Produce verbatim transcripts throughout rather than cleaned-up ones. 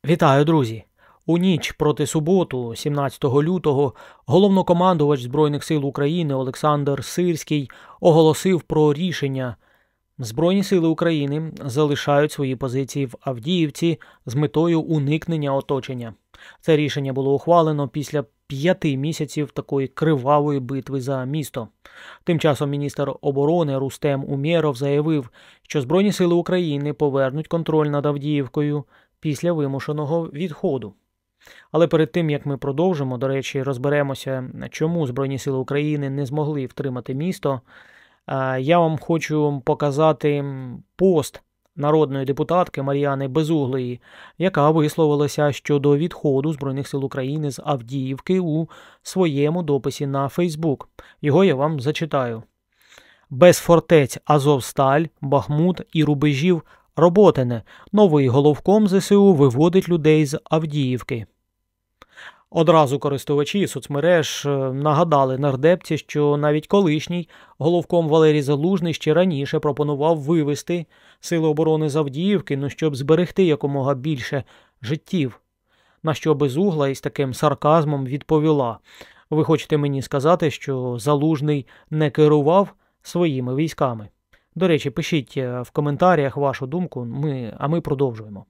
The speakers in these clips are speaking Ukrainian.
Вітаю, друзі! У ніч проти суботу, сімнадцятого лютого, головнокомандувач Збройних сил України Олександр Сирський оголосив про рішення. Збройні сили України залишають свої позиції в Авдіївці з метою уникнення оточення. Це рішення було ухвалено після п'яти місяців такої кривавої битви за місто. Тим часом міністр оборони Рустем Умєров заявив, що Збройні сили України повернуть контроль над Авдіївкою після вимушеного відходу. Але перед тим, як ми продовжимо, до речі, розберемося, чому Збройні сили України не змогли втримати місто, я вам хочу показати пост народної депутатки Мар'яни Безуглої, яка висловилася щодо відходу Збройних сил України з Авдіївки у своєму дописі на Фейсбук. Його я вам зачитаю. «Без фортець Азовсталь, Бахмут і рубежів Роботине. Новий головком ЗСУ виводить людей з Авдіївки». Одразу користувачі соцмереж нагадали нардепці, що навіть колишній головком Валерій Залужний ще раніше пропонував вивести Сили оборони з Авдіївки, ну, щоб зберегти якомога більше життів. На що Безугла із таким сарказмом відповіла: «Ви хочете мені сказати, що Залужний не керував своїми військами?» До речі, пишіть в коментарях вашу думку, ми, а ми продовжуємо.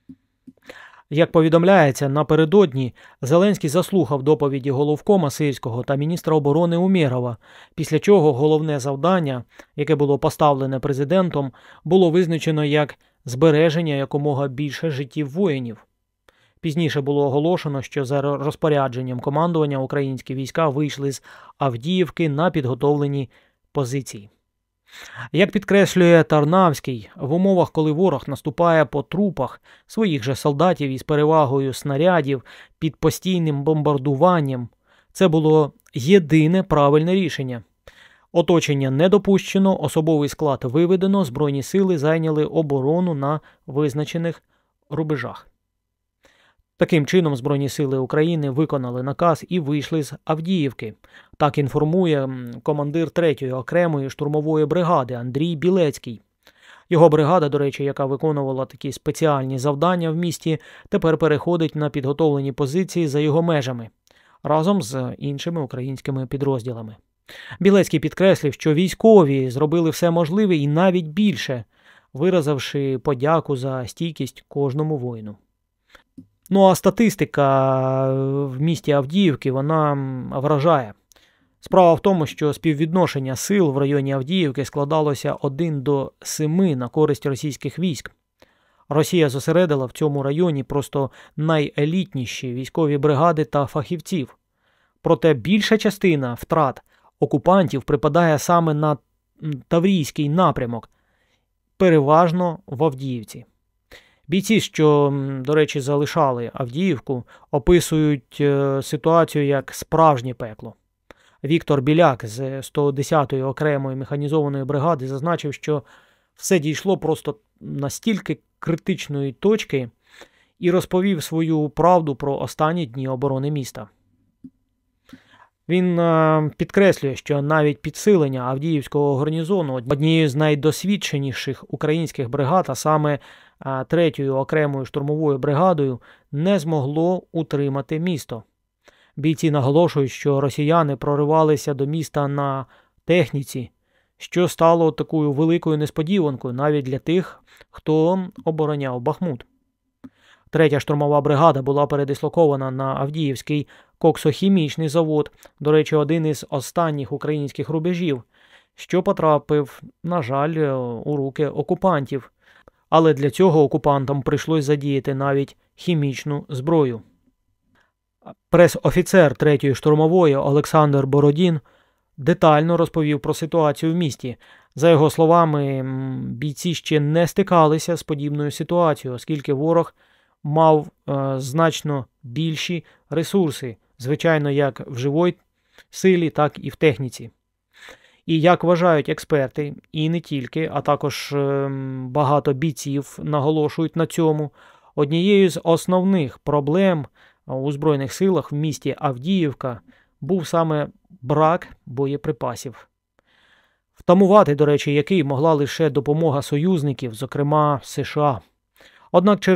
Як повідомляється, напередодні Зеленський заслухав доповіді головкома Сирського та міністра оборони Умєрова, після чого головне завдання, яке було поставлене президентом, було визначено як збереження якомога більше життів воїнів. Пізніше було оголошено, що за розпорядженням командування українські війська вийшли з Авдіївки на підготовлені позиції. Як підкреслює Тарнавський, в умовах, коли ворог наступає по трупах своїх же солдатів із перевагою снарядів під постійним бомбардуванням, це було єдине правильне рішення. Оточення не допущено, особовий склад виведено, Збройні сили зайняли оборону на визначених рубежах. Таким чином, Збройні сили України виконали наказ і вийшли з Авдіївки. Так інформує командир третьої окремої штурмової бригади Андрій Білецький. Його бригада, до речі, яка виконувала такі спеціальні завдання в місті, тепер переходить на підготовлені позиції за його межами, разом з іншими українськими підрозділами. Білецький підкреслив, що військові зробили все можливе і навіть більше, виразивши подяку за стійкість кожному воїну. Ну а статистика в місті Авдіївки, вона вражає. Справа в тому, що співвідношення сил в районі Авдіївки складалося один до семи на користь російських військ. Росія зосередила в цьому районі просто найелітніші військові бригади та фахівців. Проте більша частина втрат окупантів припадає саме на Таврійський напрямок, переважно в Авдіївці. Бійці, що, до речі, залишали Авдіївку, описують ситуацію як справжнє пекло. Віктор Біляк з сто десятої окремої механізованої бригади зазначив, що все дійшло просто настільки критичної точки і розповів свою правду про останні дні оборони міста. Він підкреслює, що навіть підсилення Авдіївського гарнізону однією з найдосвідченіших українських бригад, а саме третьою окремою штурмовою бригадою, не змогло утримати місто. Бійці наголошують, що росіяни проривалися до міста на техніці, що стало такою великою несподіванкою навіть для тих, хто обороняв Бахмут. Третя штурмова бригада була передислокована на Авдіївський коксохімічний завод, до речі, один із останніх українських рубежів, що потрапив, на жаль, у руки окупантів. Але для цього окупантам прийшлось задіяти навіть хімічну зброю. Прес-офіцер третьої штурмової Олександр Бородін детально розповів про ситуацію в місті. За його словами, бійці ще не стикалися з подібною ситуацією, оскільки ворог мав е, значно більші ресурси, звичайно, як в живій силі, так і в техніці. І, як вважають експерти, і не тільки, а також е, багато бійців наголошують на цьому, однією з основних проблем у Збройних силах в місті Авдіївка був саме брак боєприпасів. Втамувати, до речі, який могла лише допомога союзників, зокрема США. Однак через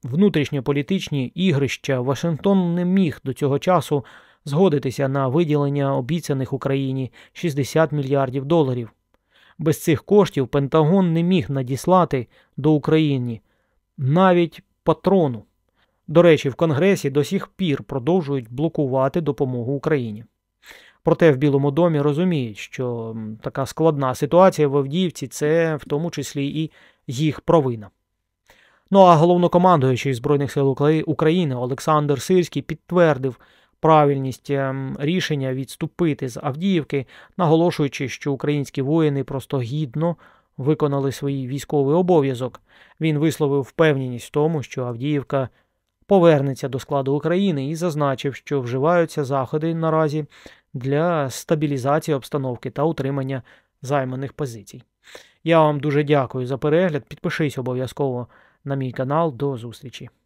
внутрішньополітичні ігрища Вашингтон не міг до цього часу згодитися на виділення обіцяних Україні шістдесят мільярдів доларів. Без цих коштів Пентагон не міг надіслати до України навіть патрону. До речі, в Конгресі до сих пір продовжують блокувати допомогу Україні. Проте в Білому домі розуміють, що така складна ситуація в Авдіївці – це в тому числі і їх провина. Ну а головнокомандуючий Збройних сил України Олександр Сирський підтвердив правильність рішення відступити з Авдіївки, наголошуючи, що українські воїни просто гідно виконали свій військовий обов'язок. Він висловив впевненість в тому, що Авдіївка повернеться до складу України і зазначив, що вживаються заходи наразі для стабілізації обстановки та утримання займаних позицій. Я вам дуже дякую за перегляд. Підпишись обов'язково на мій канал. До зустрічі.